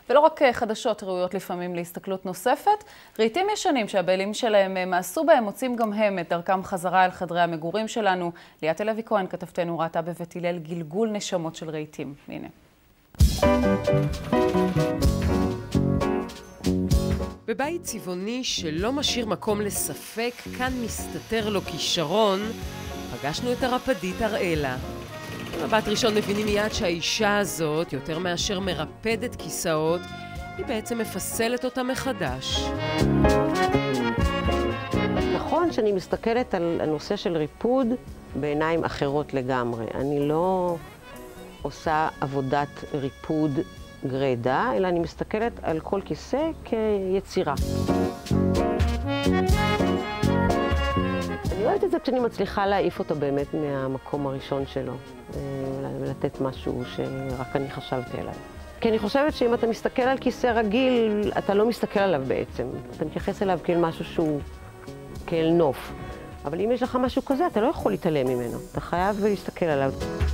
ולא רק חדשות ראויות לפעמים להסתכלות נוספת, רהיטים ישנים שהבעלים שלהם מעשו בהם מוצאים גם הם את דרכם חזרה אל חדרי המגורים שלנו. ליאת אלוי כהן, כתבתנו, ראתה בבית הלל גלגול נשמות של רהיטים. הנה. בבית צבעוני שלא משאיר מקום לספק, כאן מסתתר לו כישרון, פגשנו את הרפדית אראלה. במבט ראשון מבינים מיד שהאישה הזאת, יותר מאשר מרפדת כיסאות, היא בעצם מפסלת אותה מחדש. נכון שאני מסתכלת על הנושא של ריפוד בעיניים אחרות לגמרי. אני לא עושה עבודת ריפוד גרידה, אלא אני מסתכלת על כל כיסא כיצירה. אני אוהבת את זה כשאני מצליחה להעיף אותו באמת מהמקום הראשון שלו, ולתת משהו שרק אני חשבתי עליו. כי אני חושבת שאם אתה מסתכל על כיסא רגיל, אתה לא מסתכל עליו בעצם. אתה מתייחס אליו כאל משהו שהוא כאל נוף. אבל אם יש לך משהו כזה, אתה לא יכול להתעלם ממנו. אתה חייב להסתכל עליו.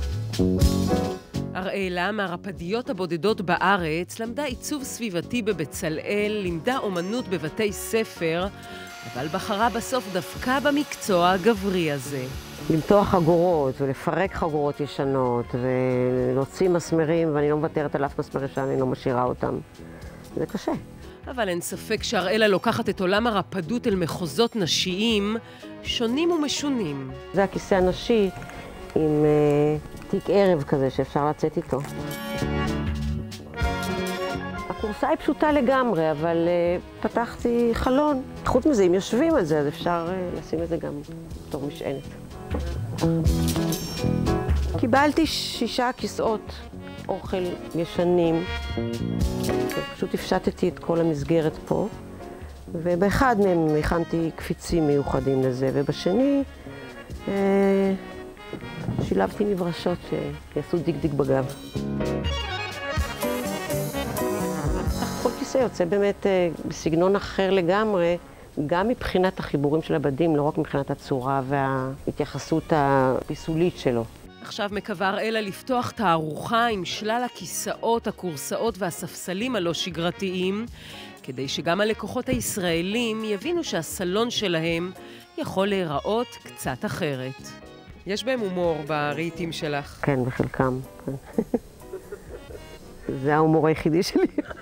אראלה, מהרפדיות הבודדות בארץ, למדה עיצוב סביבתי בבצלאל, לימדה אומנות בבתי ספר, אבל בחרה בסוף דווקא במקצוע הגברי הזה. למתוח חגורות ולפרק חגורות ישנות ולהוציא מסמרים, ואני לא מוותרת על אף מסמר ישן, אני לא משאירה אותם. זה קשה. אבל אין ספק שאראלה לוקחת את עולם הרפדות אל מחוזות נשיים, שונים ומשונים. זה הכיסא הנשי עם תיק ערב כזה שאפשר לצאת איתו. הקורסה היא פשוטה לגמרי, אבל פתחתי חלון. חוץ מזה, אם יושבים על זה, אז אפשר לשים את זה גם בתור משענת. קיבלתי 6 כיסאות אוכל ישנים. פשוט הפשטתי את כל המסגרת פה, ובאחד מהם הכנתי קפיצים מיוחדים לזה, ובשני שילבתי מברשות שיעשו דיק בגב. כל כיסא יוצא באמת בסגנון אחר לגמרי, גם מבחינת החיבורים של הבדים, לא רק מבחינת הצורה וההתייחסות הפיסולית שלו. עכשיו מקווה אראלה לפתוח תערוכה עם שלל הכיסאות, הקורסאות והספסלים הלא שגרתיים, כדי שגם הלקוחות הישראלים יבינו שהסלון שלהם יכול להיראות קצת אחרת. יש בהם הומור ברהיטים שלך. כן, בחלקם. כן. זה ההומור היחידי שלי.